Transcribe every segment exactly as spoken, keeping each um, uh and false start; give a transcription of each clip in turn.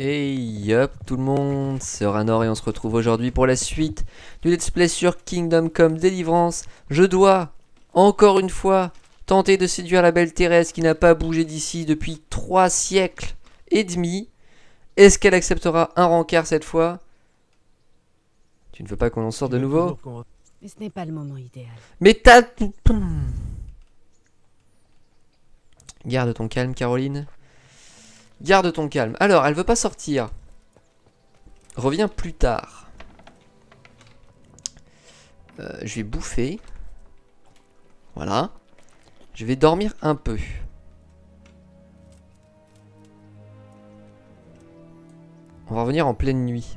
Hey hop tout le monde, c'est Ranor et on se retrouve aujourd'hui pour la suite du let's play sur Kingdom Come Deliverance. Je dois, encore une fois, tenter de séduire la belle Thérèse qui n'a pas bougé d'ici depuis trois siècles et demi. Est-ce qu'elle acceptera un rencard cette fois? Tu ne veux pas qu'on en sorte de nouveau? Mais ce n'est pas le moment idéal. Mais t'as... Garde ton calme, Caroline. Garde ton calme. Alors, elle veut pas sortir. Reviens plus tard. Euh, je vais bouffer. Voilà. Je vais dormir un peu. On va revenir en pleine nuit.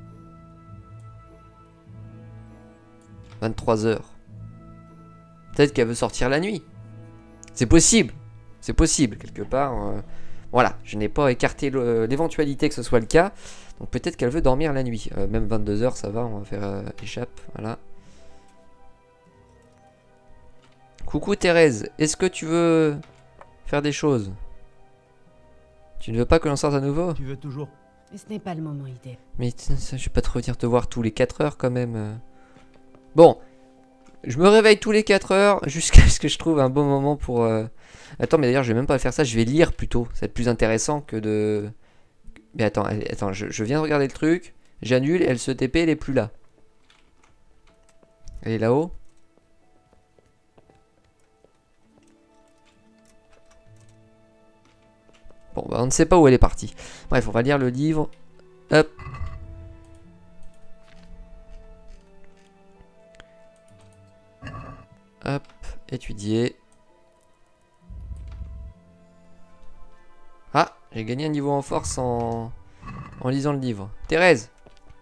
vingt-trois heures. Peut-être qu'elle veut sortir la nuit. C'est possible. C'est possible, quelque part. Euh, voilà, je n'ai pas écarté l'éventualité que ce soit le cas. Donc peut-être qu'elle veut dormir la nuit. Euh, même vingt-deux heures, ça va, on va faire euh, échappe. Voilà. Coucou Thérèse, est-ce que tu veux faire des choses? Tu ne veux pas que l'on sorte à nouveau? Tu veux toujours? Mais ce n'est pas le moment idéal. Mais ça, je vais pas te revenir te voir tous les quatre heures quand même. Bon, je me réveille tous les quatre heures jusqu'à ce que je trouve un bon moment pour... Euh... Attends, mais d'ailleurs, je vais même pas faire ça, je vais lire plutôt. Ça va être plus intéressant que de... Mais attends, attends, je, je viens de regarder le truc. J'annule, elle se T P, elle est plus là. Elle est là-haut. Bon, bah on ne sait pas où elle est partie. Bref, on va lire le livre. Hop. Hop, étudier. Ah, j'ai gagné un niveau en force en, en lisant le livre. Thérèse.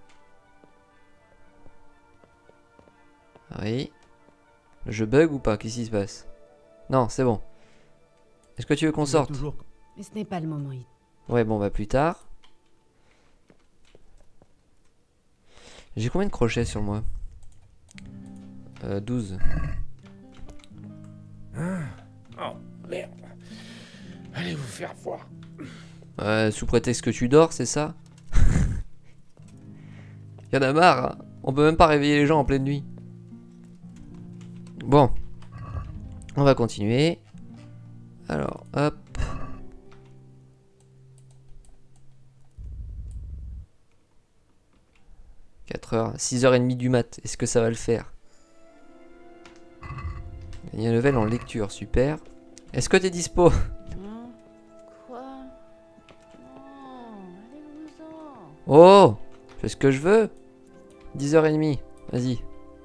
Oui. Je bug ou pas? Qu'est-ce qui se passe? Non, c'est bon. Est-ce que tu veux qu'on sorte? Toujours... Mais ce n'est pas le moment idéal. Ouais, bon, bah plus tard. J'ai combien de crochets sur moi? euh, douze. Oh merde. Allez vous faire voir. Euh, sous prétexte que tu dors, c'est ça? Y'en a marre, hein. On peut même pas réveiller les gens en pleine nuit. Bon. On va continuer. Alors, hop. quatre heures, six heures trente du mat. Est-ce que ça va le faire? Il y a un level en lecture, super. Est-ce que t'es dispo? Hein? Quoi? Non, allez-vous-en. Oh! Je fais ce que je veux. dix heures trente. Vas-y.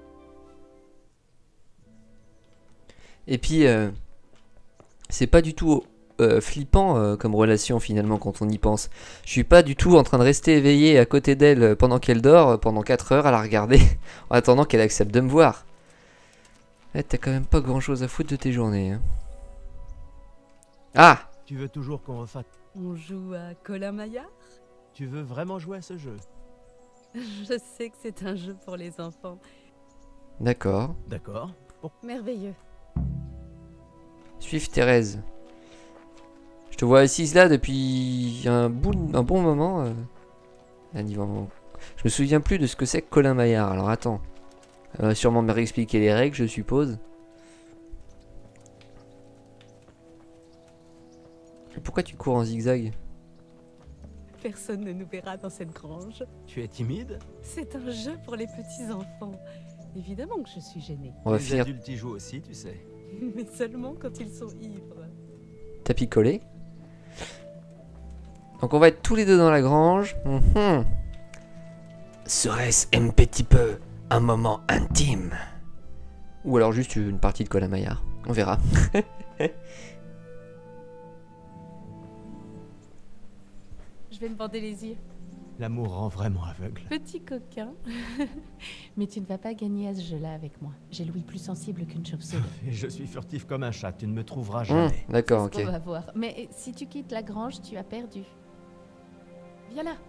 Et puis, euh, c'est pas du tout euh, flippant euh, comme relation finalement quand on y pense. Je suis pas du tout en train de rester éveillé à côté d'elle pendant qu'elle dort, pendant quatre heures à la regarder, en attendant qu'elle accepte de me voir. Ouais, t'as quand même pas grand chose à foutre de tes journées. Hein. Ah! Tu veux toujours qu'on refasse? On joue à Colin Maillard? Tu veux vraiment jouer à ce jeu? Je sais que c'est un jeu pour les enfants. D'accord. D'accord. Bon. Merveilleux. Suive Thérèse. Je te vois assise là depuis un, bout, un bon moment. Euh... Un niveau... Je me souviens plus de ce que c'est que Colin Maillard. Alors attends. Elle va sûrement me réexpliquer les règles, je suppose. Et pourquoi tu cours en zigzag? Personne ne nous verra dans cette grange. Tu es timide? C'est un jeu pour les petits enfants. Évidemment que je suis gênée. On va Les finir adultes y jouent aussi, tu sais. Mais seulement quand ils sont ivres. tapis collé. Donc on va être tous les deux dans la grange. Mmh. Serait-ce un petit peu un moment intime? Ou alors juste une partie de Colin Maillard. On verra. Je vais me bander les yeux. L'amour rend vraiment aveugle. Petit coquin. Mais tu ne vas pas gagner à ce jeu-là avec moi. J'ai l'ouïe plus sensible qu'une chauve-souris. Et je suis furtif comme un chat, tu ne me trouveras Mmh, jamais. D'accord, C'est ce ok. qu'on va voir. Mais si tu quittes la grange, tu as perdu. Viens là.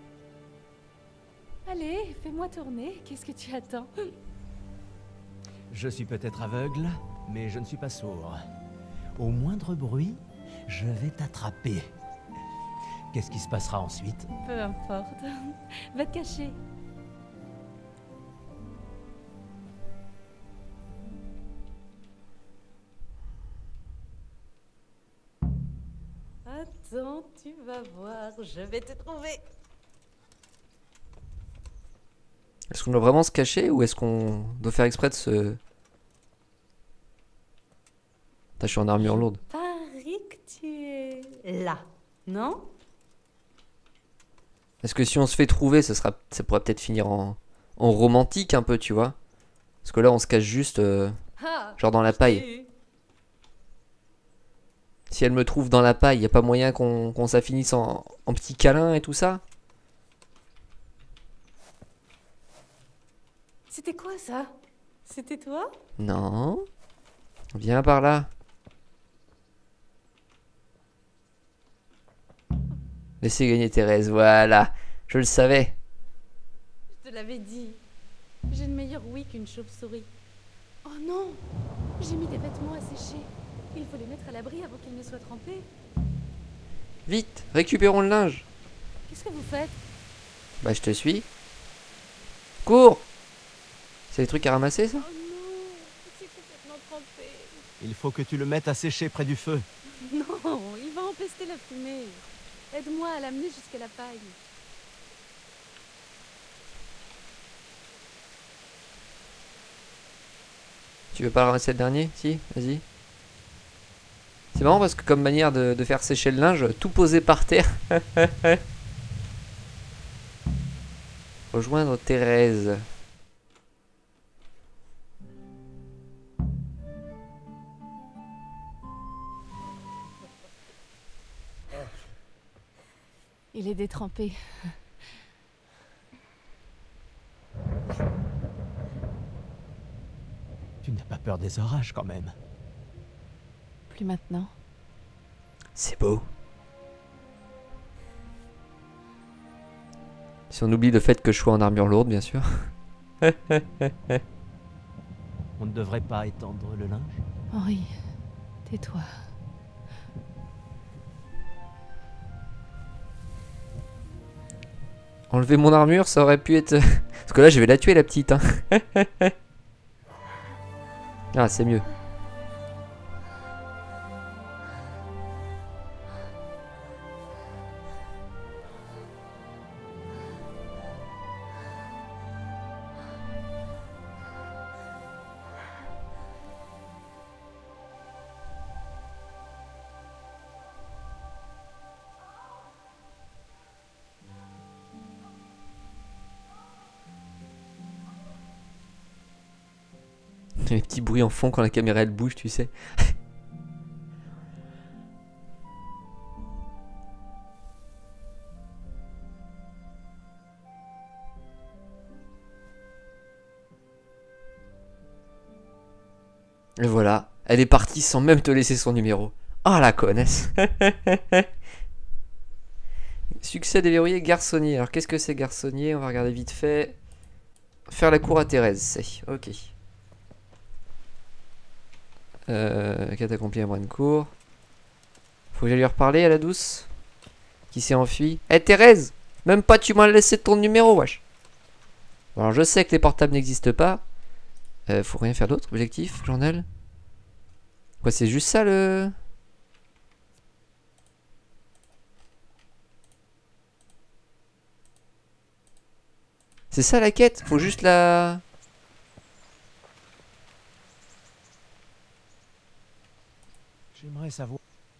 Allez, fais-moi tourner. Qu'est-ce que tu attends? Je suis peut-être aveugle, mais je ne suis pas sourd. Au moindre bruit, je vais t'attraper. Qu'est-ce qui se passera ensuite? Peu importe. Va te cacher. Attends, tu vas voir, je vais te trouver. Est-ce qu'on doit vraiment se cacher ou est-ce qu'on doit faire exprès de se... Putain, je suis en armure lourde. Parie que tu es là, non? Est-ce que si on se fait trouver, ça sera, ça pourrait peut-être finir en, en romantique un peu, tu vois? Parce que là, on se cache juste, euh, Ah, genre dans la paille. Si elle me trouve dans la paille, y a pas moyen qu'on qu'on s'affinisse en, en petits câlins et tout ça? C'était quoi ça? C'était toi? Non. Viens par là. Laissez gagner Thérèse, voilà. Je le savais. Je te l'avais dit. J'ai une meilleure ouïe qu'une chauve-souris. Oh non! J'ai mis des vêtements à sécher. Il faut les mettre à l'abri avant qu'ils ne soient trempés. Vite, récupérons le linge. Qu'est-ce que vous faites? Bah, je te suis. Cours! C'est des trucs à ramasser, ça? Oh non! C'est complètement trempé. Il faut que tu le mettes à sécher près du feu. Non, il va empester la fumée. Aide-moi à l'amener jusqu'à la paille. Tu veux pas ramasser le dernier? Si, vas-y. C'est marrant parce que comme manière de, de faire sécher le linge, tout posé par terre. Rejoindre Thérèse. Il est détrempé. Tu n'as pas peur des orages quand même? Plus maintenant. C'est beau. Si on oublie le fait que je sois en armure lourde, bien sûr. On ne devrait pas étendre le linge? Henri, tais-toi. Enlever mon armure, ça aurait pu être... Parce que là, je vais la tuer, la petite. Hein. Ah, c'est mieux. Les petits bruits en fond quand la caméra elle bouge, tu sais. Et voilà, elle est partie sans même te laisser son numéro. Ah, la connaisse. Succès déverrouillé, garçonnier. Alors qu'est-ce que c'est garçonnier? On va regarder vite fait. Faire la cour à Thérèse, c'est. Ok. Euh, quête accomplie à Brancourt. Faut que j'aille lui reparler à la douce. Qui s'est enfuie. Eh, Thérèse! Même pas tu m'as laissé ton numéro, wesh. Bon, alors je sais que les portables n'existent pas. Euh, faut rien faire d'autre. Objectif, journal. Quoi, c'est juste ça le... C'est ça la quête? Faut juste la... J'aimerais savoir.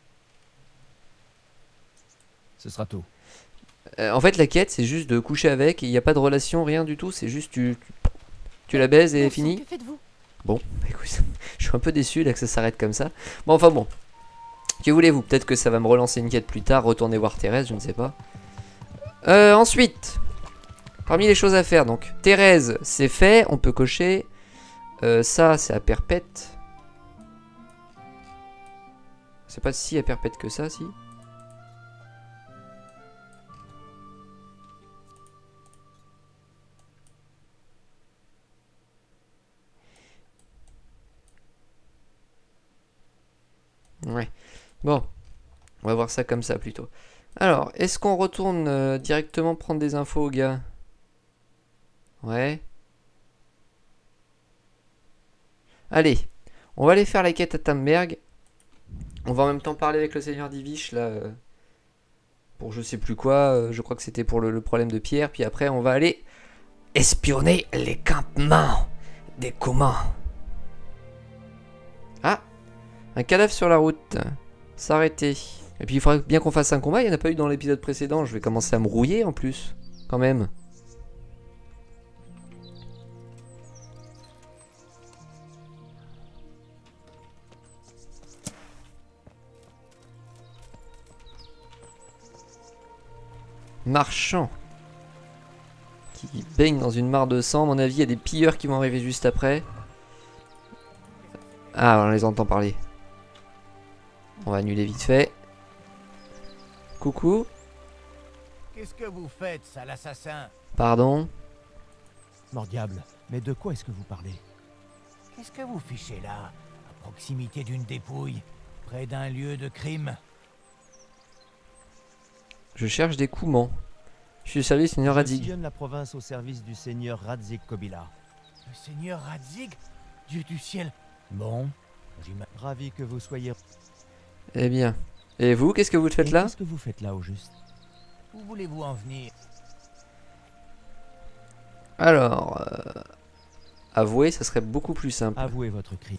Ce sera tout. Euh, en fait, la quête, c'est juste de coucher avec. Il n'y a pas de relation, rien du tout. C'est juste tu, tu, tu la baises et Bon sang, fini. Que faites-vous? Bon, écoute, je suis un peu déçu là que ça s'arrête comme ça. Bon, enfin bon. Que voulez-vous? Peut-être que ça va me relancer une quête plus tard. Retourner voir Thérèse, je ne sais pas. Euh, ensuite, parmi les choses à faire, donc Thérèse, c'est fait. On peut cocher. Euh, ça, c'est à perpète. C'est pas si à perpète que ça, si. Ouais. Bon. On va voir ça comme ça plutôt. Alors, est-ce qu'on retourne euh, directement prendre des infos aux gars? Ouais. Allez. On va aller faire la quête à Tamberg. On va en même temps parler avec le seigneur d'Ivish là. Euh, pour je sais plus quoi. Euh, je crois que c'était pour le, le problème de Pierre. Puis après, on va aller espionner les campements des communs. Ah, un cadavre sur la route. S'arrêter. Et puis il faudrait bien qu'on fasse un combat. Il n'y en a pas eu dans l'épisode précédent. Je vais commencer à me rouiller en plus. Quand même. Marchand. Qui baigne dans une mare de sang. À mon avis, il y a des pilleurs qui vont arriver juste après. Ah, on les entend parler. On va annuler vite fait. Coucou. Qu'est-ce que vous faites, sale assassin? Pardon. Mort diable, mais de quoi est-ce que vous parlez? Qu'est-ce que vous fichez là, à proximité d'une dépouille, près d'un lieu de crime? Je cherche des Koumans. Je suis au service du seigneur Je Radzig. sillonne la province au service du seigneur Radzig Kobyla. Le seigneur Radzig, Dieu du ciel. Bon, j'imagine. Ravi que vous soyez... Eh bien. Et vous, qu'est-ce que vous faites Et là? Qu'est-ce que vous faites là au juste? Où voulez-vous en venir? Alors... Euh, avouer, ça serait beaucoup plus simple. Avouez votre cri.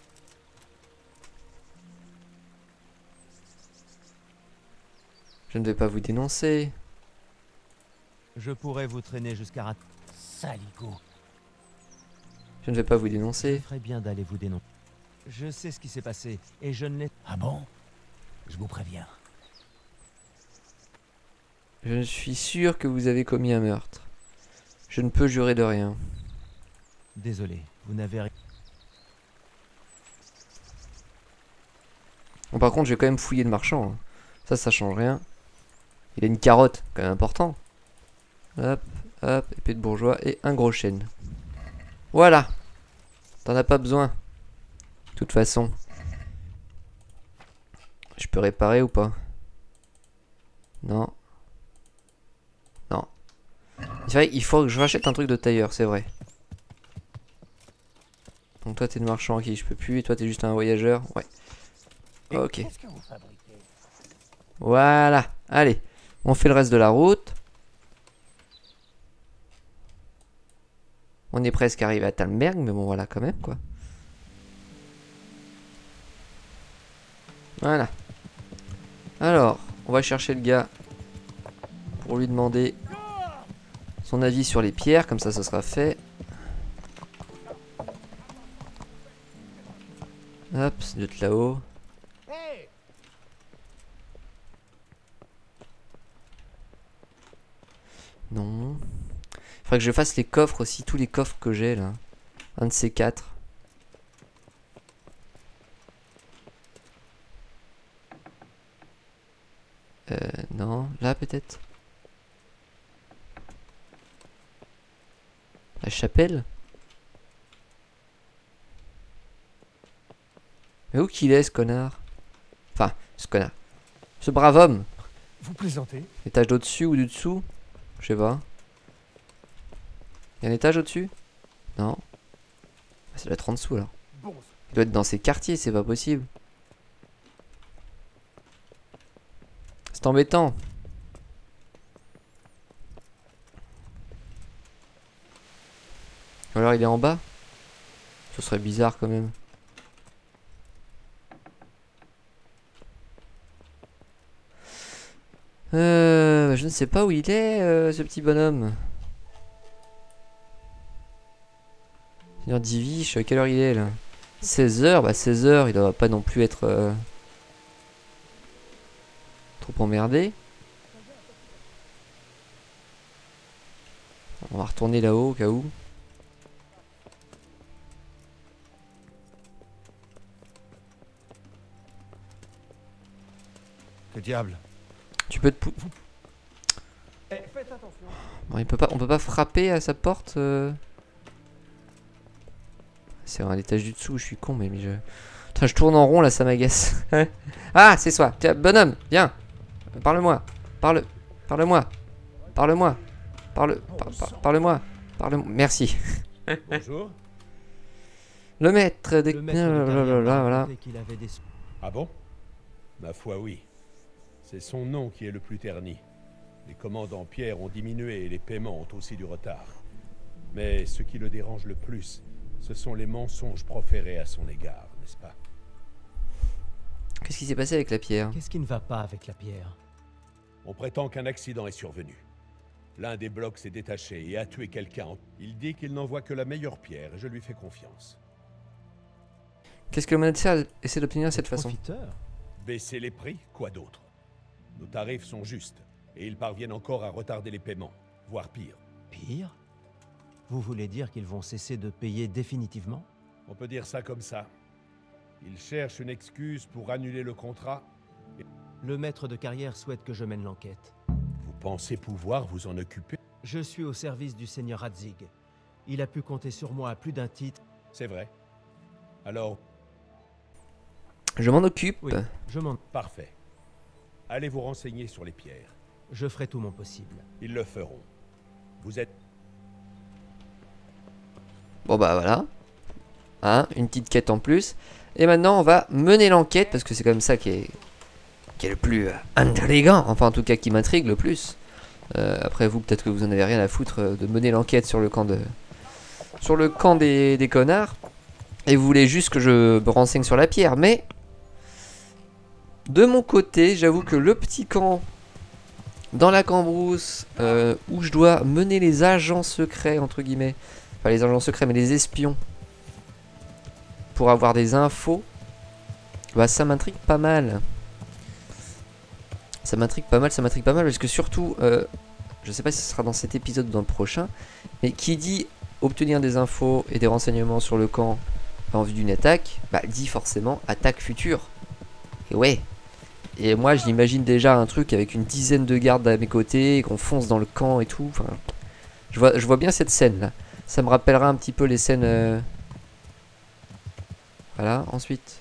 Je ne vais pas vous dénoncer. Je pourrais vous traîner jusqu'à Rat... Saligo. Je ne vais pas vous Je dénoncer. ferais bien d'aller vous dénoncer. Je sais ce qui s'est passé, et je ne l'ai... Ah bon? Je vous préviens. Je suis sûr que vous avez commis un meurtre. Je ne peux jurer de rien. Désolé, vous n'avez rien... Bon, par contre, je vais quand même fouiller le marchand. Hein. Ça, ça change rien. Il a une carotte, quand même important. Hop, hop, épée de bourgeois et un gros chêne. Voilà. T'en as pas besoin. De toute façon. Je peux réparer ou pas? Non. Non. C'est vrai, il faut que je rachète un truc de tailleur, c'est vrai. Donc toi, t'es le marchand, ok, je peux plus. Et toi, t'es juste un voyageur. Ouais. Et Ok. qu'est-ce que vous fabriquez? Voilà. Allez. On fait le reste de la route. On est presque arrivé à Talmberg, mais bon, voilà, quand même, quoi. Voilà. Alors, on va chercher le gars pour lui demander son avis sur les pierres, comme ça, ça sera fait. Hop, c'est de là-haut. Hey! Non. Il faudrait que je fasse les coffres aussi, tous les coffres que j'ai là. Un de ces quatre. Euh, non, là peut-être. La chapelle. Mais où qu'il est ce connard? Enfin, ce connard. Ce brave homme. Vous plaisantez? Étage d'au-dessus ou du dessous? Je sais pas. Il y a un étage au-dessus? Non. Ça doit être en dessous alors. Bon, Il doit être dans ces quartiers, c'est pas possible. C'est embêtant. Ou alors il est en bas? Ce serait bizarre quand même. Euh, je ne sais pas où il est, euh, ce petit bonhomme. Seigneur Divish, quelle heure il est là? seize heures, bah seize heures, il doit pas non plus être euh, trop emmerdé. On va retourner là-haut au cas où. que diable? Tu peux te pou... Eh, faites attention. Bon, il peut pas, on peut pas frapper à sa porte euh... C'est à l'étage du dessous, je suis con, mais, mais je... Putain, je tourne en rond là, ça m'agace. Ah, c'est soi. Tiens, bonhomme, viens. Parle-moi. Parle. Parle-moi. Parle-moi. Parle. par- par- Parle-moi. Parle. Merci. Bonjour. Le maître des. Le maître de carrière m'a Voilà, voilà. raconté qu'il avait des... Ah bon? Ma foi, oui. C'est son nom qui est le plus terni. Les commandes en pierre ont diminué et les paiements ont aussi du retard. Mais ce qui le dérange le plus, ce sont les mensonges proférés à son égard, n'est-ce pas? Qu'est-ce qui s'est passé avec la pierre? Qu'est-ce qui ne va pas avec la pierre? On prétend qu'un accident est survenu. L'un des blocs s'est détaché et a tué quelqu'un. Il dit qu'il n'envoie que la meilleure pierre et je lui fais confiance. Qu'est-ce que le monastère essaie d'obtenir de cette façon? Profiteur. Baisser les prix, quoi d'autre? Nos tarifs sont justes et ils parviennent encore à retarder les paiements, voire pire. Pire? Vous voulez dire qu'ils vont cesser de payer définitivement? On peut dire ça comme ça. Ils cherchent une excuse pour annuler le contrat. Le maître de carrière souhaite que je mène l'enquête. Vous pensez pouvoir vous en occuper? Je suis au service du seigneur Radzig. Il a pu compter sur moi à plus d'un titre. C'est vrai. Alors, Je m'en occupe. Oui, je m'en... parfait. Allez vous renseigner sur les pierres. Je ferai tout mon possible. Ils le feront. Vous êtes... Bon bah voilà. Hein, une petite quête en plus. Et maintenant on va mener l'enquête parce que c'est comme ça qui est, qui est le plus euh, intriguant. Enfin en tout cas qui m'intrigue le plus. Euh, après vous peut-être que vous en avez rien à foutre euh, de mener l'enquête sur le camp de... Sur le camp des, des connards. Et vous voulez juste que je me renseigne sur la pierre. Mais... De mon côté, j'avoue que le petit camp dans la Cambrousse euh, où je dois mener les agents secrets, entre guillemets, enfin les agents secrets, mais les espions, pour avoir des infos, bah ça m'intrigue pas mal. Ça m'intrigue pas mal, ça m'intrigue pas mal, parce que surtout, euh, je sais pas si ce sera dans cet épisode ou dans le prochain, mais qui dit obtenir des infos et des renseignements sur le camp en vue d'une attaque, bah dit forcément attaque future. Et ouais. Et moi, je l'imagine déjà un truc avec une dizaine de gardes à mes côtés, qu'on fonce dans le camp et tout. Enfin, je vois, je vois bien cette scène là. Ça me rappellera un petit peu les scènes. Euh... Voilà, ensuite.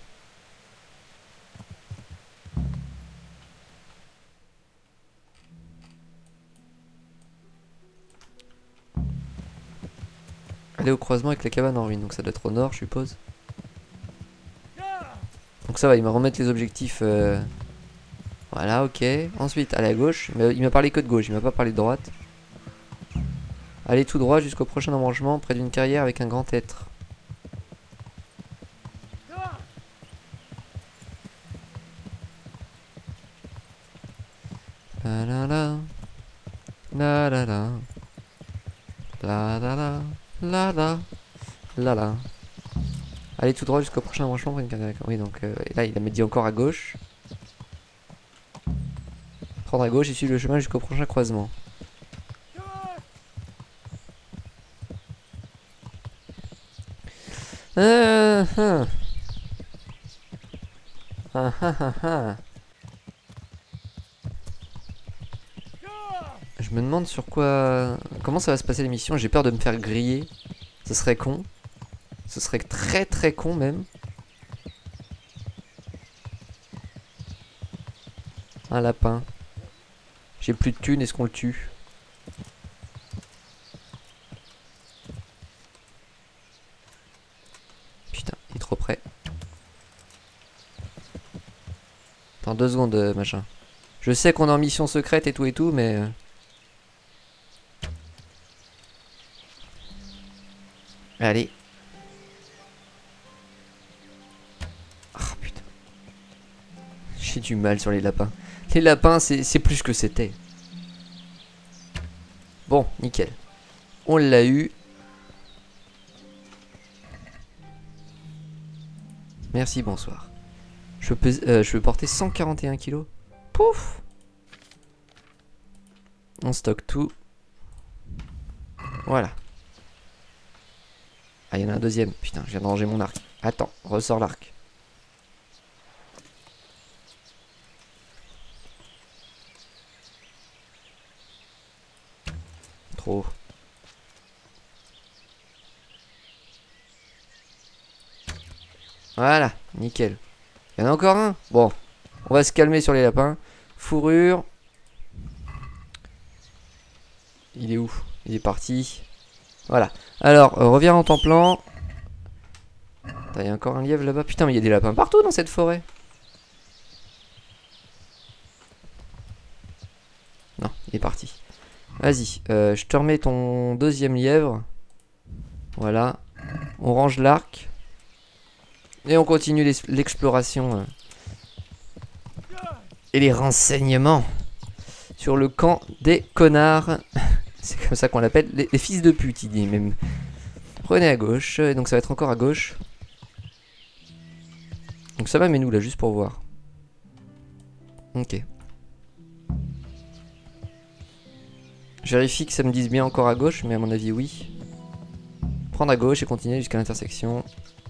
Aller au croisement avec la cabane en ruine, donc ça doit être au nord, je suppose. Donc ça va, il m'a remettre les objectifs. Euh... Voilà, ok. Ensuite, aller à gauche. Il m'a parlé que de gauche, il m'a pas parlé de droite. Aller tout droit jusqu'au prochain embranchement, près d'une carrière avec un grand être. La la la. La la la. La la la. La la. La la. Allez tout droit jusqu'au prochain embranchement, près d'une carrière. Oui, donc euh, là, il m'a dit encore à gauche. Prendre à gauche et suivre le chemin jusqu'au prochain croisement. Ah, ah. Ah, ah, ah, ah. Je me demande sur quoi... Comment ça va se passer l'émission? J'ai peur de me faire griller. Ce serait con. Ce serait très très con même. Un lapin. J'ai plus de thunes, est-ce qu'on le tue? Putain, il est trop près. Attends deux secondes, euh, machin. Je sais qu'on est en mission secrète et tout et tout, mais... euh, Allez. Ah putain. J'ai du mal sur les lapins. Les lapins, c'est plus que c'était. Bon, nickel. On l'a eu. Merci, bonsoir. Je peux, euh, je peux porter cent quarante et un kilos. Pouf. On stocke tout. Voilà. Ah, il y en a un deuxième. Putain, je viens de ranger mon arc. Attends, ressors l'arc. Trop. Voilà, nickel. Il y en a encore un? Bon. On va se calmer sur les lapins. Fourrure. Il est où? Il est parti. Voilà. Alors, euh, reviens en temps plan. Il y a encore un lièvre là-bas. Putain, mais il y a des lapins partout dans cette forêt. Non, il est parti. Vas-y, euh, je te remets ton deuxième lièvre. Voilà. On range l'arc. Et on continue l'exploration. Euh, et les renseignements. Sur le camp des connards. C'est comme ça qu'on l'appelle. Les, les fils de pute, il dit même. Prenez à gauche. Et donc ça va être encore à gauche. Donc ça va, mais nous là, juste pour voir. Ok. Je vérifie que ça me dise bien encore à gauche, mais à mon avis, oui. Prendre à gauche et continuer jusqu'à l'intersection.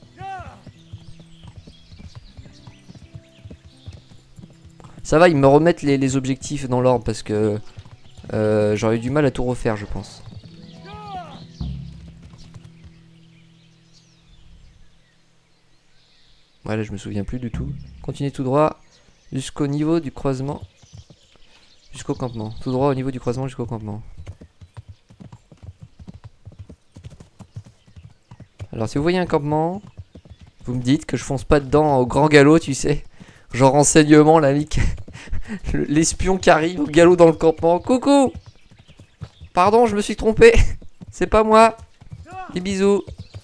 Ça va, ils me remettent les, les objectifs dans l'ordre parce que euh, j'aurais eu du mal à tout refaire, je pense. Ouais, là, je me souviens plus du tout. Continuez tout droit jusqu'au niveau du croisement. Jusqu'au campement. Tout droit au niveau du croisement jusqu'au campement. Alors, si vous voyez un campement, vous me dites que je fonce pas dedans au grand galop, tu sais. Genre renseignement, la ligue. L'espion qui arrive au galop dans le campement. Coucou! Pardon, je me suis trompé. C'est pas moi. Des bisous.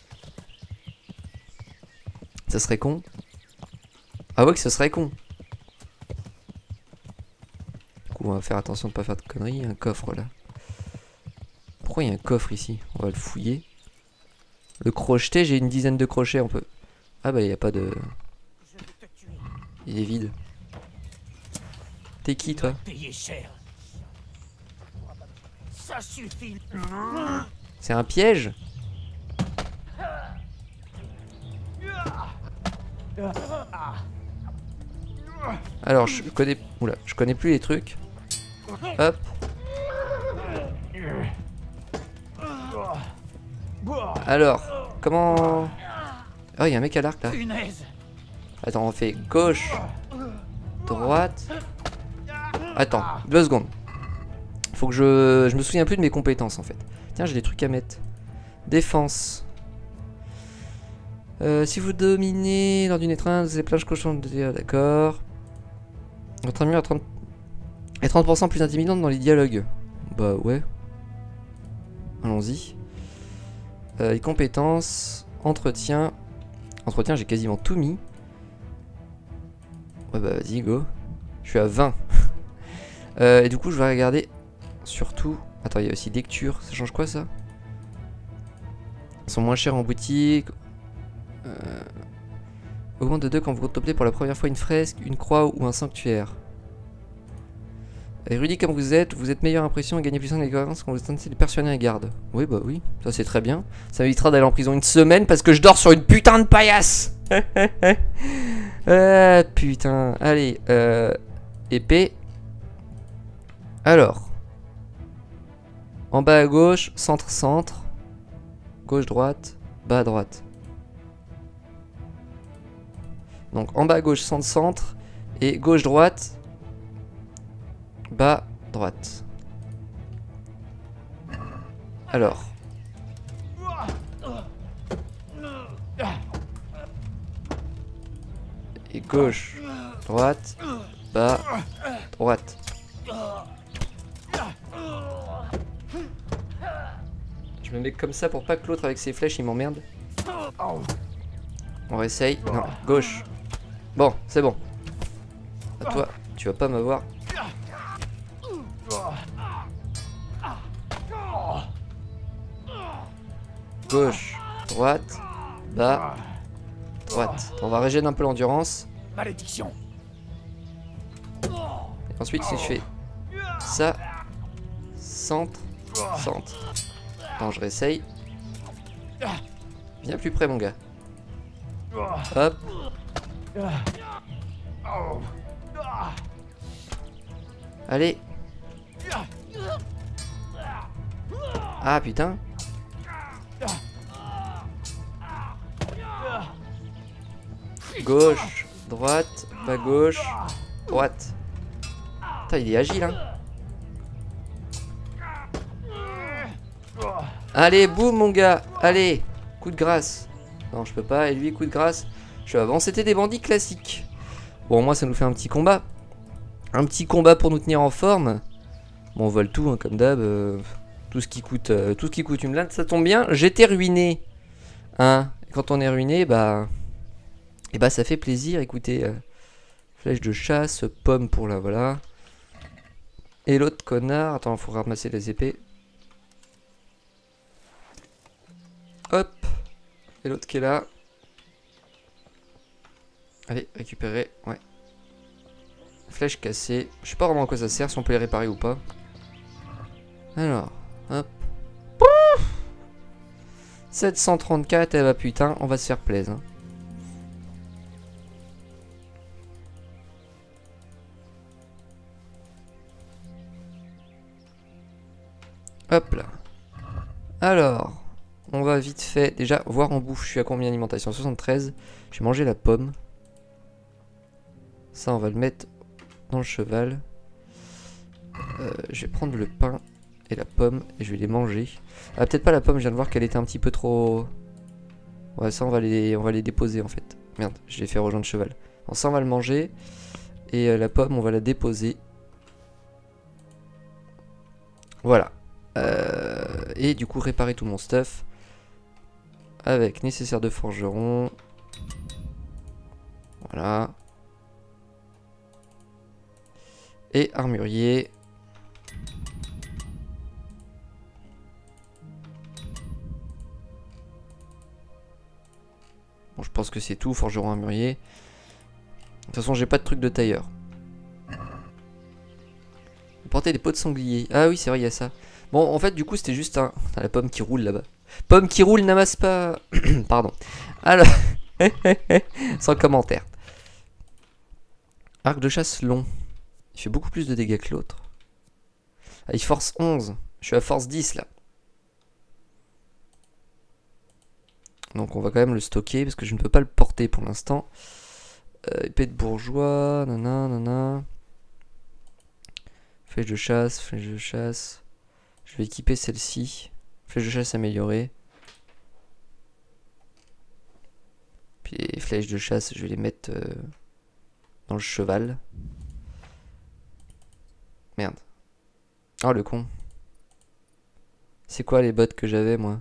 Ça serait con. Ah ouais que ce serait con. Du coup on va faire attention de pas faire de conneries. Il y a un coffre là. Pourquoi il y a un coffre ici? On va le fouiller. Le crocheter, j'ai une dizaine de crochets, on peut... Ah bah il n'y a pas de... Il est vide. T'es qui toi? C'est un piège? Alors je connais... Oula, je connais plus les trucs. Hop. Alors, comment... Oh, il y a un mec à l'arc là. Attends, on fait gauche, droite. Attends, deux secondes. Faut que je... Je me souviens plus de mes compétences en fait. Tiens, j'ai des trucs à mettre. Défense. Euh, si vous dominez lors d'une étreinte, vous avez plein de cochons de dégâts, d'accord. Votre armure est trente pour cent plus intimidante dans les dialogues. Bah ouais. Allons-y. Euh, les compétences. Entretien. Entretien, j'ai quasiment tout mis. Ouais bah vas-y, go. Je suis à vingt. euh, et du coup, je vais regarder surtout... Attends, il y a aussi lecture. Ça change quoi ça? Ils sont moins chers en boutique. Euh... Augmente de deux quand vous contemplez pour la première fois une fresque, une croix ou un sanctuaire. Érudit comme vous êtes, vous êtes meilleure impression et gagnez plus de expérience quand vous tentez de persuader un garde. Oui bah oui, ça c'est très bien. Ça m'évitera d'aller en prison une semaine parce que je dors sur une putain de paillasse. Ah putain, allez, euh, épée. Alors, en bas à gauche, centre-centre, gauche-droite, bas à droite. Donc en bas à gauche, centre-centre, et gauche-droite, bas, droite. Alors. Et gauche, droite, bas, droite. Je me mets comme ça pour pas que l'autre avec ses flèches il m'emmerde. On réessaye. Non, gauche. Bon, c'est bon. À toi, tu vas pas m'avoir. Gauche, droite, bas, droite. On va régénérer un peu l'endurance. Malédiction. Et ensuite, si je fais ça, centre, centre. Attends, je réessaye. Viens plus près, mon gars. Hop. Allez. Ah putain. Gauche, droite, pas gauche, What? Putain, il est agile, hein. Allez, boum, mon gars. Allez, coup de grâce. Non, je peux pas. Et lui, coup de grâce. Je vais avant. C'était des bandits classiques. Bon, moi, ça nous fait un petit combat. Un petit combat pour nous tenir en forme. Bon, on vole tout, hein, comme d'hab. Euh, tout ce qui coûte, euh, tout ce qui coûte une blinde, ça tombe bien. J'étais ruiné. Hein. Et quand on est ruiné, bah, et bah, ça fait plaisir. Écoutez, euh, flèche de chasse, pomme pour la voilà. Et l'autre connard. Attends, il faut ramasser les épées. Hop. Et l'autre qui est là. Allez, récupérer. Ouais. Flèche cassée. Je sais pas vraiment à quoi ça sert, si on peut les réparer ou pas. Alors, hop. Pouf sept cent trente-quatre, eh bah putain, on va se faire plaisir. Hein. Hop là. Alors, on va vite fait déjà voir en bouffe. Je suis à combien d'alimentation? soixante-treize. Je vais manger la pomme. Ça, on va le mettre dans le cheval. Euh, je vais prendre le pain et la pomme et je vais les manger. Ah, peut-être pas la pomme, je viens de voir qu'elle était un petit peu trop... Ouais, ça, on va les, on va les déposer en fait. Merde, je l'ai fait rejoindre le cheval. Bon, ça, on va le manger. Et euh, la pomme, on va la déposer. Voilà. Euh, et du coup, réparer tout mon stuff. Avec nécessaire de forgeron. Voilà. Et armurier. Bon, je pense que c'est tout, forgeron armurier. De toute façon, j'ai pas de truc de tailleur. Porter des pots de sanglier. Ah oui, c'est vrai, il y a ça. Bon, en fait, du coup, c'était juste un... la pomme qui roule là-bas. Pomme qui roule n'amasse pas... Pardon. Alors... Sans commentaire. Arc de chasse long. Il fait beaucoup plus de dégâts que l'autre. Ah, il force onze. Je suis à force dix là. Donc on va quand même le stocker parce que je ne peux pas le porter pour l'instant. Euh, épée de bourgeois, nana, nana. Flèche de chasse, flèche de chasse. Je vais équiper celle-ci. Flèche de chasse améliorée. Puis les flèches de chasse, je vais les mettre euh, dans le cheval. Merde. Oh le con. C'est quoi les bottes que j'avais moi?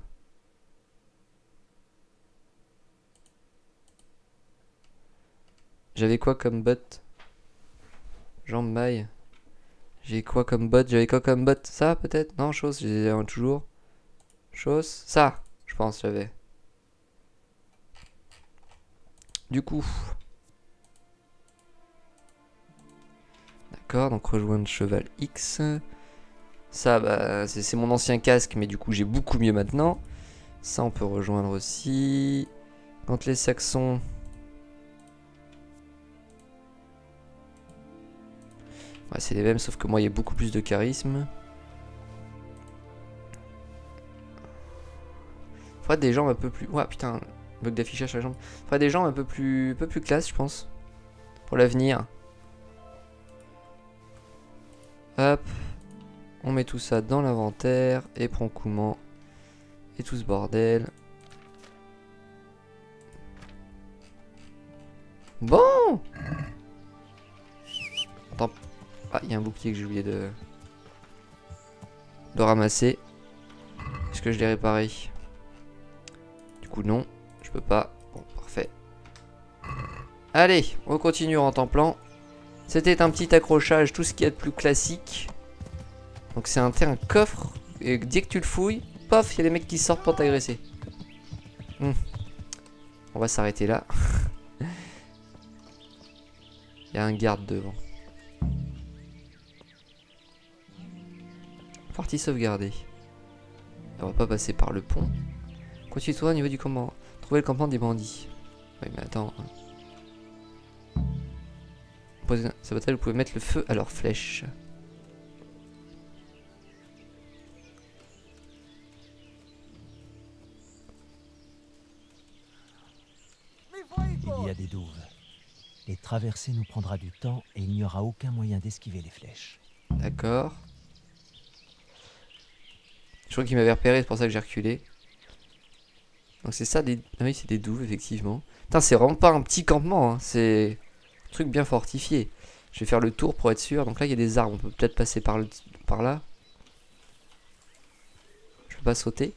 J'avais quoi comme bottes? Jambes mailles. J'ai quoi comme bottes? J'avais quoi comme bottes? Ça peut-être? Non, chose, j'ai toujours. Chose? Ça, je pense j'avais. Du coup. D'accord, donc rejoindre cheval X. Ça, bah, c'est mon ancien casque, mais du coup j'ai beaucoup mieux maintenant. Ça, on peut rejoindre aussi. Quand les Saxons... Ouais, c'est les mêmes, sauf que moi, il y a beaucoup plus de charisme. Faudrait des jambes un peu plus... Ouais, putain, bug d'affichage sur les jambes. Faudrait des jambes un peu plus, un peu plus classe, je pense. Pour l'avenir. Hop. On met tout ça dans l'inventaire. Éperon-coumant. Et tout ce bordel. Bon. Attends. Ah, il y a un bouclier que j'ai oublié de... de ramasser. Est-ce que je l'ai réparé? Du coup, non. Je peux pas. Bon, parfait. Allez, on continue en temps-plan. C'était un petit accrochage, tout ce qu'il y a de plus classique. Donc c'est un, un coffre. Et dès que tu le fouilles, paf, il y a des mecs qui sortent pour t'agresser. Hum. On va s'arrêter là. Il y a un garde devant. Partie sauvegardée. On va pas passer par le pont. Continue-toi au niveau du campement. Trouver le campement des bandits. Oui, mais attends. Ça va-t-elle, vous pouvez mettre le feu à leurs flèches. Il y a des douves. Les traverser nous prendra du temps et il n'y aura aucun moyen d'esquiver les flèches. D'accord. Je crois qu'il m'avait repéré, c'est pour ça que j'ai reculé. Donc c'est ça, des... ah oui, c'est des douves, effectivement. Putain, c'est vraiment pas un petit campement, hein. C'est un truc bien fortifié. Je vais faire le tour pour être sûr. Donc là, il y a des arbres, on peut peut-être passer par, le... par là. Je peux pas sauter.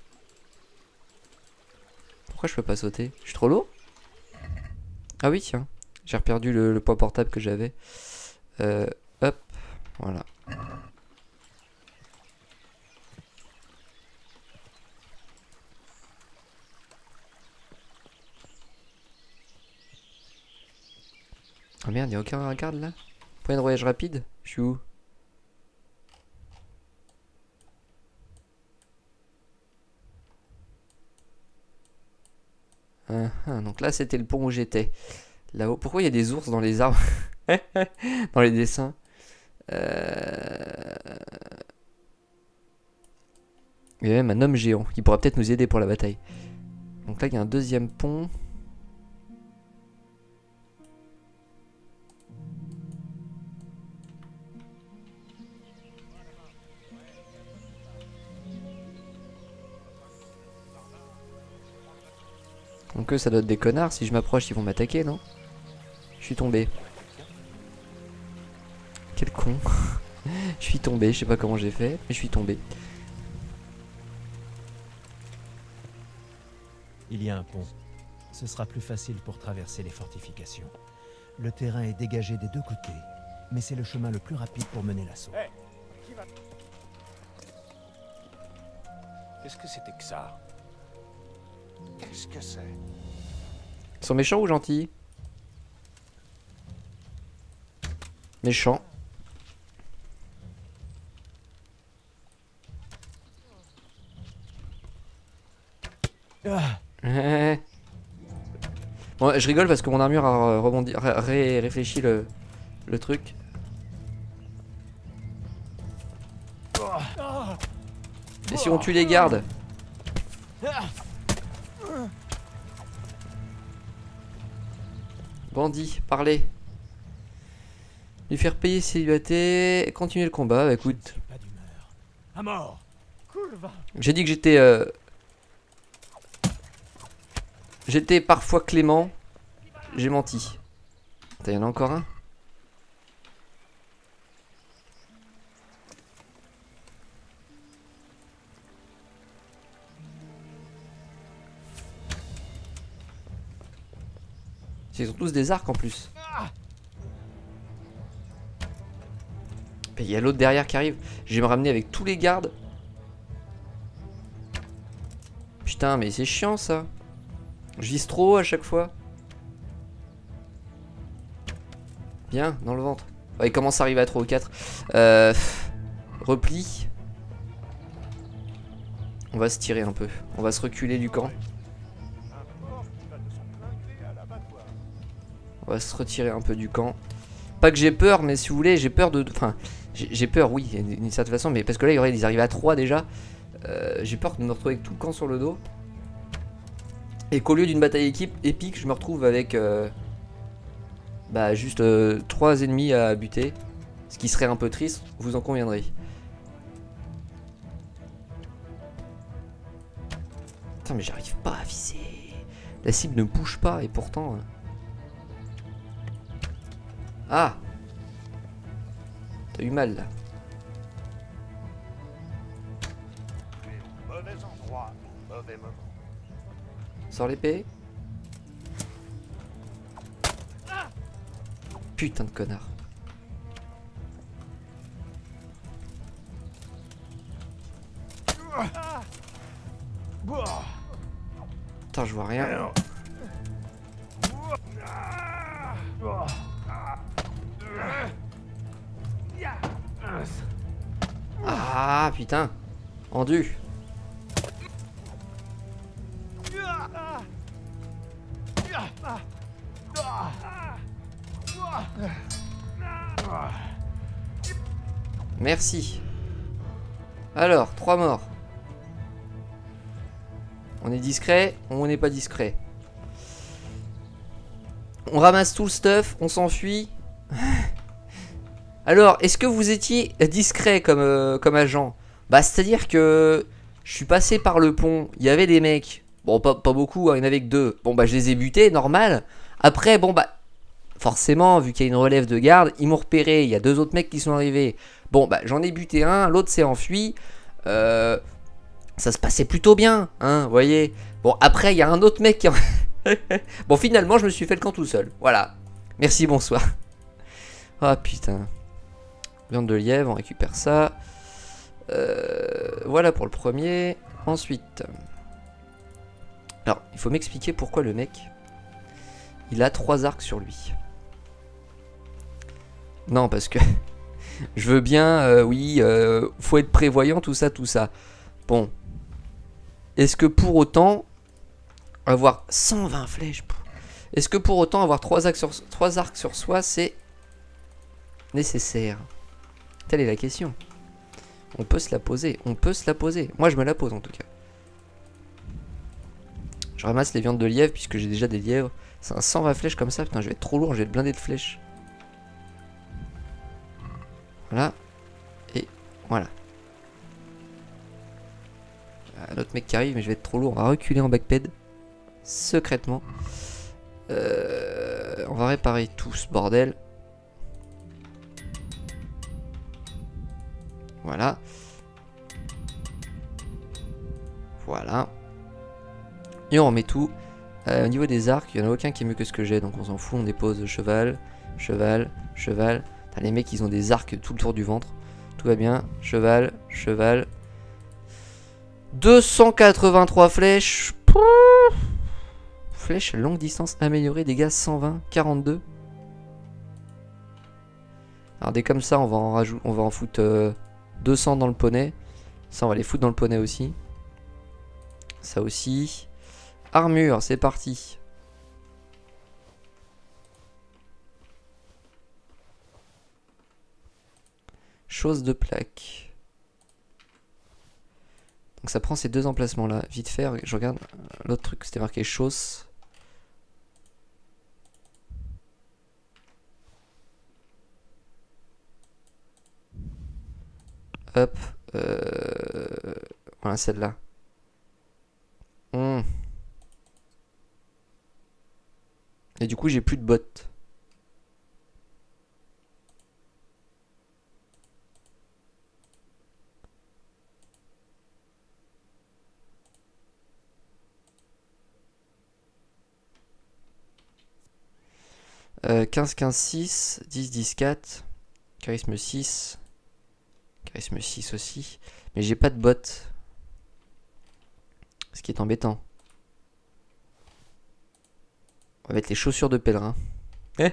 Pourquoi je peux pas sauter? Je suis trop lourd? Ah oui, tiens. J'ai reperdu le, le poids portable que j'avais. Euh, hop, voilà. Oh merde, y'a aucun garde là? Point de voyage rapide? Je suis où? Ah, ah, donc là c'était le pont où j'étais. Là-haut. Pourquoi il y a des ours dans les arbres? Dans les dessins. Euh... Il y a même un homme géant qui pourra peut-être nous aider pour la bataille. Donc là il y a un deuxième pont. Donc eux ça doit être des connards, si je m'approche ils vont m'attaquer, non? Je suis tombé. Quel con. Je suis tombé, je sais pas comment j'ai fait, mais je suis tombé. Il y a un pont. Ce sera plus facile pour traverser les fortifications. Le terrain est dégagé des deux côtés, mais c'est le chemin le plus rapide pour mener l'assaut. Hey, qui va... Qu'est-ce que c'était que ça? Qu'est-ce que c'est? Ils sont méchants ou gentils? Méchants. Ah, Bon, je rigole parce que mon armure a rebondi, ré ré réfléchi le, le truc. Et si on tue les gardes? Bandit, parlez. Lui faire payer ses libertés, continuer le combat, bah écoute. pas d'humeur. À mort. J'ai dit que j'étais... Euh... J'étais parfois clément. J'ai menti. Attends, y en a encore un? Ils ont tous des arcs en plus. Il y a l'autre derrière qui arrive. Je vais me ramener avec tous les gardes. Putain, mais c'est chiant ça. Je vise trop haut à chaque fois. Bien, dans le ventre. Ouais, il commence à arriver à trois ou quatre. Euh, repli. On va se tirer un peu. On va se reculer du camp. On va se retirer un peu du camp. Pas que j'ai peur, mais si vous voulez, j'ai peur de... Enfin, j'ai peur, oui, d'une certaine façon, mais parce que là, ils arrivent à trois déjà. Euh, j'ai peur de me retrouver avec tout le camp sur le dos. Et qu'au lieu d'une bataille équipe épique, je me retrouve avec... Euh, bah, juste euh, trois ennemis à buter. Ce qui serait un peu triste, vous en conviendrez. Putain, mais j'arrive pas à viser. La cible ne bouge pas, et pourtant... Euh... Ah! T'as eu mal là. Mauvais endroit, mauvais moment. Sors l'épée. Putain de connard. Putain, je vois rien. Ah putain. Endu. Merci. Alors, trois morts. On est discret ou on n'est pas discret? on ramasse tout le stuff, on s'enfuit. Alors, est-ce que vous étiez discret comme, euh, comme agent? Bah, c'est-à-dire que je suis passé par le pont, il y avait des mecs. Bon, pas, pas beaucoup, hein, il n'y en avait que deux. Bon, bah, je les ai butés, normal. Après, bon, bah, forcément, vu qu'il y a une relève de garde, ils m'ont repéré. Il y a deux autres mecs qui sont arrivés. Bon, bah, j'en ai buté un, l'autre s'est enfui. Euh, ça se passait plutôt bien, hein, vous voyez. Bon, après, il y a un autre mec qui... Bon, finalement, je me suis fait le camp tout seul. Voilà. Merci, bonsoir. Ah, putain. Viande de lièvre, on récupère ça. Euh, voilà pour le premier. Ensuite... Alors, il faut m'expliquer pourquoi le mec... Il a trois arcs sur lui. Non, parce que... Je veux bien, euh, oui, euh, faut être prévoyant, tout ça, tout ça. Bon. Est-ce que pour autant... Avoir cent vingt flèches... Est-ce que pour autant avoir trois arcs sur, trois arcs sur soi, c'est... nécessaire? Telle est la question. On peut se la poser. On peut se la poser. Moi, je me la pose, en tout cas. Je ramasse les viandes de lièvre, puisque j'ai déjà des lièvres. C'est un cent vingt flèches comme ça. Putain, je vais être trop lourd. Je vais être blindé de flèches. Voilà. Et voilà. Un autre mec qui arrive, mais je vais être trop lourd. On va reculer en backped. Secrètement. Euh, on va réparer tout ce bordel. Voilà. Voilà. Et on remet tout. Euh, au niveau des arcs, il n'y en a aucun qui est mieux que ce que j'ai. Donc on s'en fout. On dépose cheval, cheval, cheval. Putain, les mecs, ils ont des arcs tout le tour du ventre. Tout va bien. Cheval, cheval. deux cent quatre-vingt-trois flèches. Pouh. Flèche longue distance améliorée. Dégâts cent vingt, quarante-deux. Alors des comme ça, on va en rajouter, on va en foutre euh, deux cents dans le poney. Ça, on va les foutre dans le poney aussi. Ça aussi. Armure, c'est parti. Chose de plaque. Donc ça prend ces deux emplacements là. Vite fait, je regarde l'autre truc, c'était marqué chose. Hop. Euh... Voilà celle-là. Mmh. Et du coup j'ai plus de bottes. Euh, quinze, quinze, six, dix, dix, quatre. Charisme six. Charisme six aussi. Mais j'ai pas de bottes. Ce qui est embêtant. On va mettre les chaussures de pèlerin. Je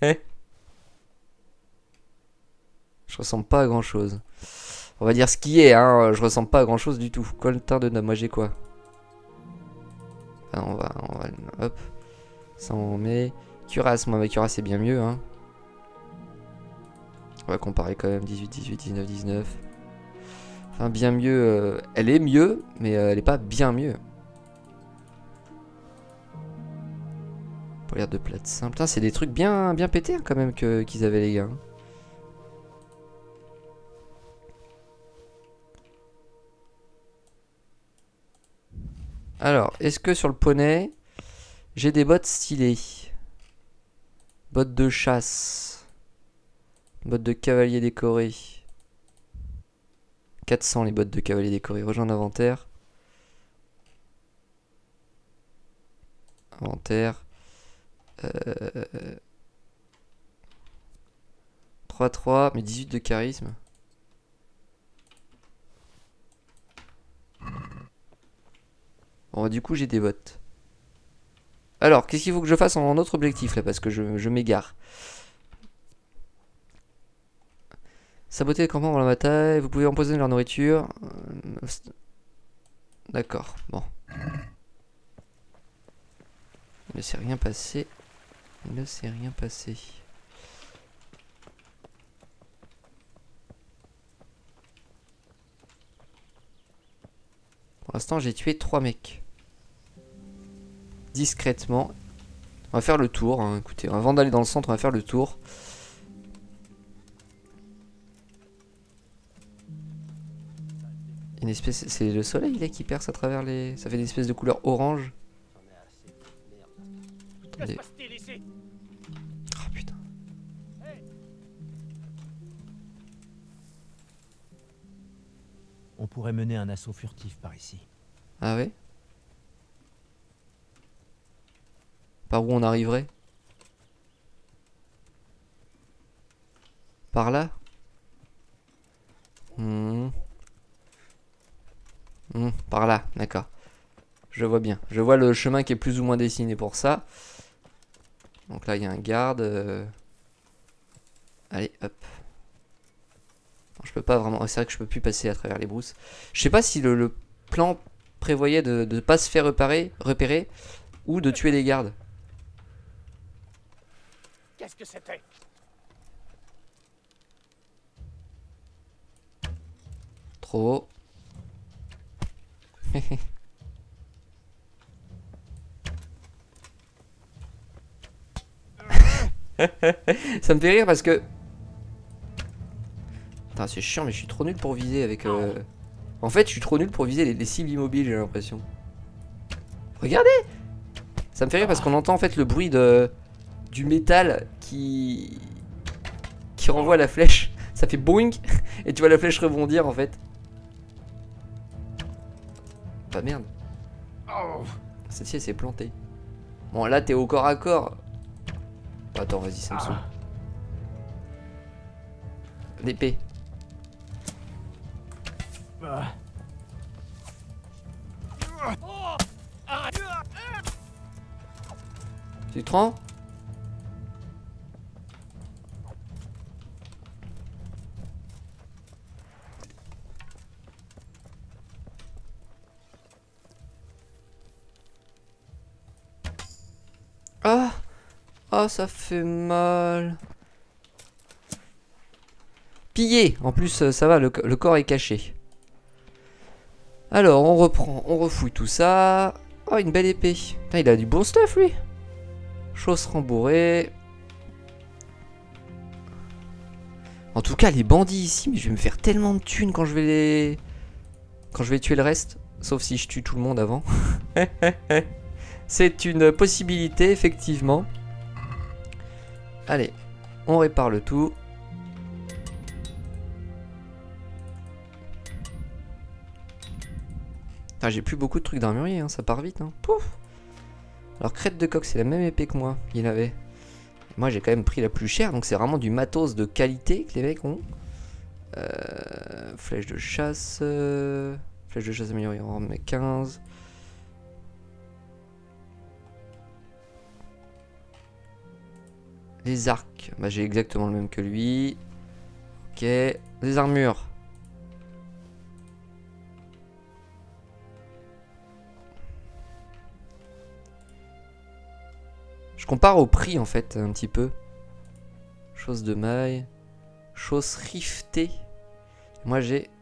ressemble pas à grand chose. On va dire ce qui est, hein. Je ressemble pas à grand chose du tout. Coltin de nomme. Moi j'ai quoi? Enfin, on va, on va. Hop. Ça on met. Cuirasse. Moi ma cuirasse c'est bien mieux, hein. On va comparer quand même. dix-huit, dix-huit, dix-neuf, dix-neuf. Enfin bien mieux. Euh, elle est mieux, mais euh, elle est pas bien mieux. Poignard de plate simple. Putain, c'est des trucs bien, bien pétés hein, quand même que, qu'ils avaient les gars. Alors, est-ce que sur le poney, j'ai des bottes stylées? Bottes de chasse. Bottes de cavalier décoré. quatre cents les bottes de cavalier décoré. Rejoins inventaire. Inventaire. Euh... trois trois, mais dix-huit de charisme. Bon, du coup, j'ai des bottes. Alors, qu'est-ce qu'il faut que je fasse en autre objectif là? Parce que je, je m'égare. Saboter les campements avant la bataille. Vous pouvez empoisonner leur nourriture. D'accord, bon. Il ne s'est rien passé. Il ne s'est rien passé. Pour l'instant, j'ai tué trois mecs. Discrètement. On va faire le tour, hein. Écoutez, avant d'aller dans le centre, on va faire le tour. Une espèce, c'est le soleil là qui perce à travers les... Ça fait une espèce de couleur orange. Attendez. Oh putain. On pourrait mener un assaut furtif par ici. Ah ouais? Par où on arriverait? Par là? Hmm. Hmm, par là, d'accord. Je vois bien. Je vois le chemin qui est plus ou moins dessiné pour ça. Donc là, il y a un garde. Euh... Allez, hop. Non, je peux pas vraiment... C'est vrai que je peux plus passer à travers les brousses. Je sais pas si le, le plan prévoyait de ne pas se faire repérer, repérer ou de tuer les gardes. Qu'est-ce que c'était? Trop haut. Ça me fait rire parce que... Putain, c'est chiant, mais je suis trop nul pour viser avec... Euh... En fait, je suis trop nul pour viser les, les cibles immobiles, j'ai l'impression. Regardez! Ça me fait rire parce qu'on entend en fait le bruit de... du métal qui... qui renvoie la flèche. Ça fait boing! Et tu vois la flèche rebondir en fait. Bah merde. Celle-ci elle s'est plantée. Bon là t'es au corps à corps. Attends vas-y ça me saoule. L'épée. Tu te rends? Ah! Ah, ça fait mal. Pillé! En plus, ça va, le, le corps est caché. Alors, on reprend, on refouille tout ça. Oh, une belle épée. Putain, il a du bon stuff, lui. Chausse rembourrée. En tout cas, les bandits ici, mais je vais me faire tellement de thunes quand je vais les... Quand je vais tuer le reste. Sauf si je tue tout le monde avant. C'est une possibilité, effectivement. Allez, on répare le tout. Ah, j'ai plus beaucoup de trucs d'armurier, hein, ça part vite. Hein. Pouf. Alors, crête de coq, c'est la même épée que moi. Il avait. Moi, j'ai quand même pris la plus chère, donc c'est vraiment du matos de qualité que les mecs ont. Euh, flèche de chasse. Euh, flèche de chasse améliorée, on remet quinze. Les arcs, bah, j'ai exactement le même que lui. Ok, les armures. Je compare au prix en fait un petit peu. Chose de maille. Chose riftée. Moi j'ai...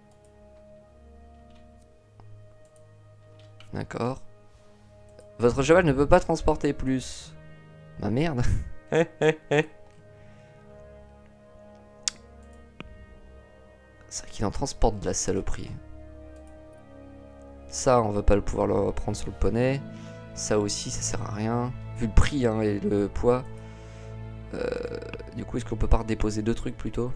D'accord. Votre cheval ne peut pas transporter plus. Bah merde. C'est vrai qu'il en transporte de la saloperie. Ça, on va pas le pouvoir le prendre sur le poney. Ça aussi, ça sert à rien. Vu le prix hein, et le poids. Euh, du coup, est-ce qu'on peut pas redéposer deux trucs plutôt?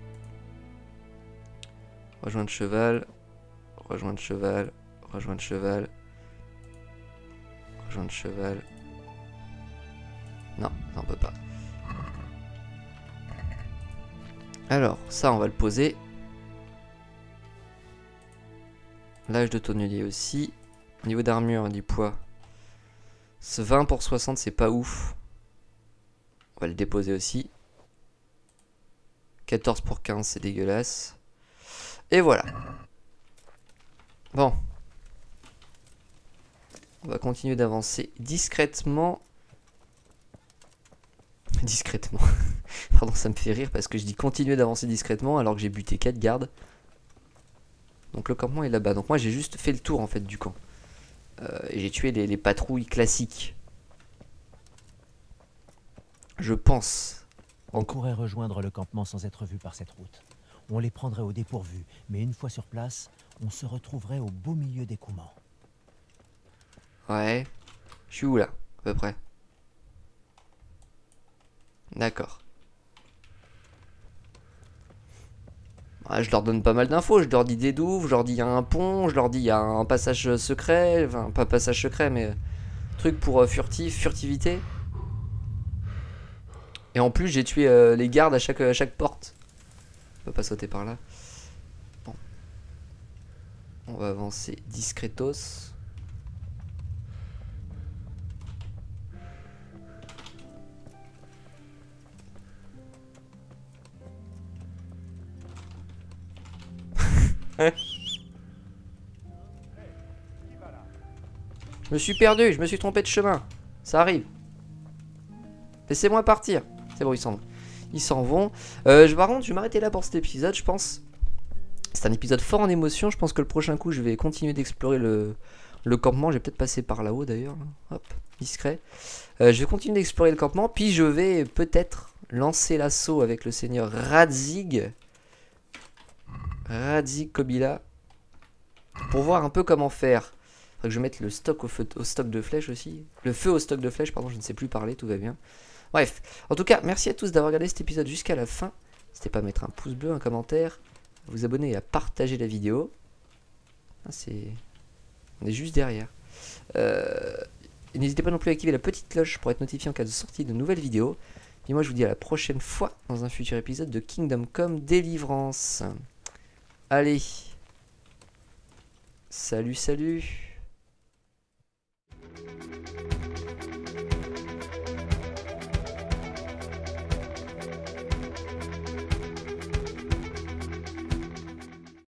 Rejoindre cheval. Rejoindre cheval. Rejoindre cheval. Rejoindre cheval. Non, on peut pas. Alors, ça, on va le poser. L'âge de tonnelier aussi. Niveau d'armure, du poids. Ce vingt pour soixante, c'est pas ouf. On va le déposer aussi. quatorze pour quinze, c'est dégueulasse. Et voilà. Bon. On va continuer d'avancer discrètement. Discrètement. Pardon, ça me fait rire parce que je dis continuer d'avancer discrètement alors que j'ai buté quatre gardes. Donc le campement est là-bas. Donc moi j'ai juste fait le tour en fait du camp. Euh, et j'ai tué les, les patrouilles classiques. Je pense. On pourrait rejoindre le campement sans être vu par cette route. On les prendrait au dépourvu, mais une fois sur place, on se retrouverait au beau milieu des Coumans. Ouais. Je suis où là, à peu près? D'accord. Ouais, je leur donne pas mal d'infos. Je leur dis des douves, je leur dis il y a un pont, je leur dis il y a un passage secret. Enfin, pas passage secret, mais truc pour euh, furtif, furtivité. Et en plus, j'ai tué euh, les gardes à chaque, à chaque porte. On peut pas sauter par là. Bon. On va avancer discretos. Je me suis perdu, je me suis trompé de chemin. Ça arrive. Laissez-moi partir. C'est bon, ils s'en vont. Ils s'en vont. Euh, je, par contre, je vais m'arrêter là pour cet épisode, je pense. C'est un épisode fort en émotion. Je pense que le prochain coup, je vais continuer d'explorer le, le campement. Je vais peut-être passer par là-haut d'ailleurs. Hop, discret. Euh, je vais continuer d'explorer le campement. Puis je vais peut-être lancer l'assaut avec le seigneur Radzig. Radzig Kobyla. Pour voir un peu comment faire. Faudrait que je mette le stock au, feu, au stock de flèches aussi. Le feu au stock de flèches, pardon, je ne sais plus parler, tout va bien. Bref, en tout cas, merci à tous d'avoir regardé cet épisode jusqu'à la fin. N'hésitez pas à mettre un pouce bleu, un commentaire, à vous abonner et à partager la vidéo. Ah, c'est... On est juste derrière. Euh... N'hésitez pas non plus à activer la petite cloche pour être notifié en cas de sortie de nouvelles vidéos. Et moi, je vous dis à la prochaine fois dans un futur épisode de Kingdom Come Deliverance. Allez. Salut, salut.